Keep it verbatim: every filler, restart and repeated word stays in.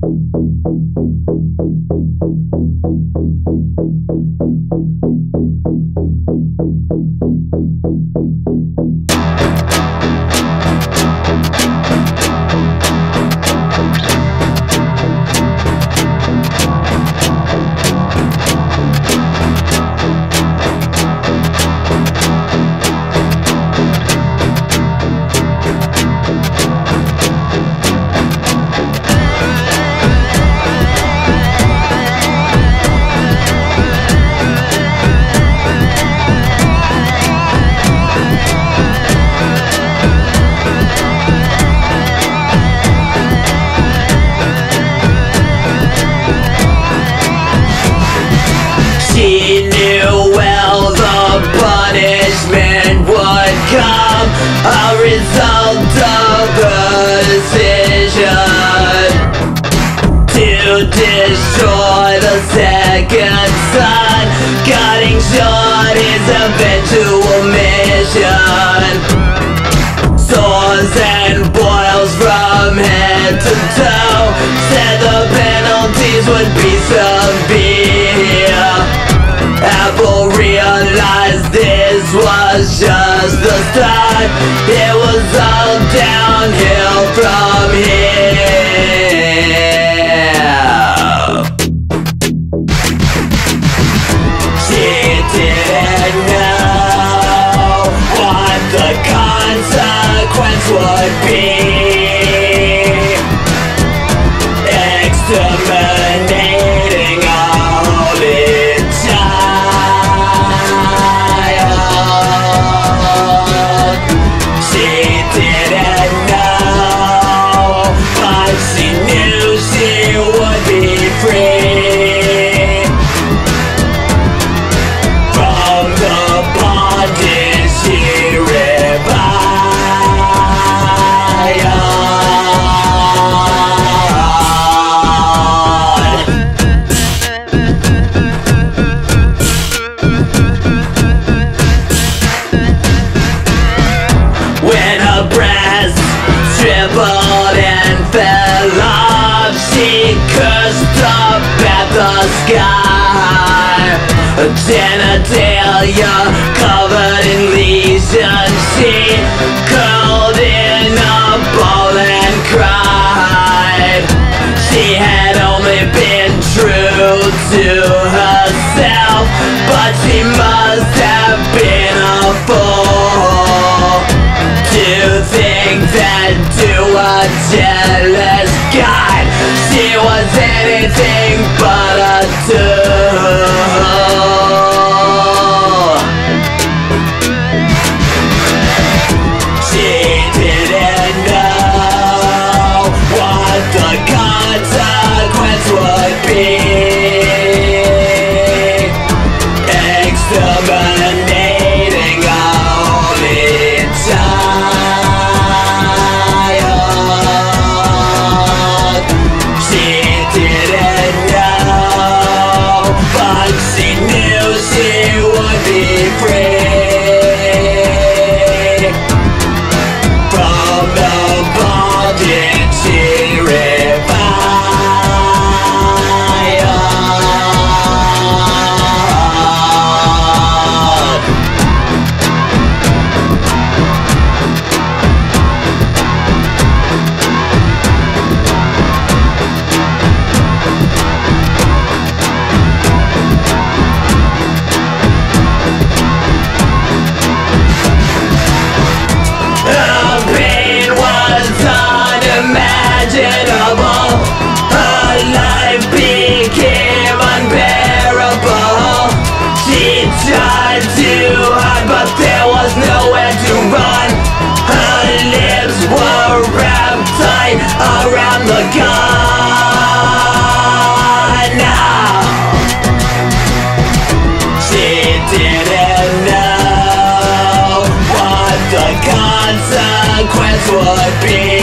She knew well the punishment would come, a result of her decision to destroy the second son, cutting short his eventual mission. Sores and boils from head to toe, said the penalties would be severe. Apple realized this was just the start. It was all downhill from here. She didn't know what the consequence would be. Exterminating all its child. She didn't know, but she knew she would be free from the bondage she revived. When her breast shriveled and fell off, she cursed up at the sky. Her genitalia covered in lesions, she curled in a ball and cried. She had only been true to herself, but she must have been a fool to think that to a jealous God she was anything but a tool. She didn't know what the consequence would be. Exterminating all its child. She didn't know, but she knew she would be free from the bondage she unimaginable. Her life became unbearable. She tried too hard, but there was nowhere to run. Her lips were wrapped tight around the gun. Now she didn't know what the consequence would be.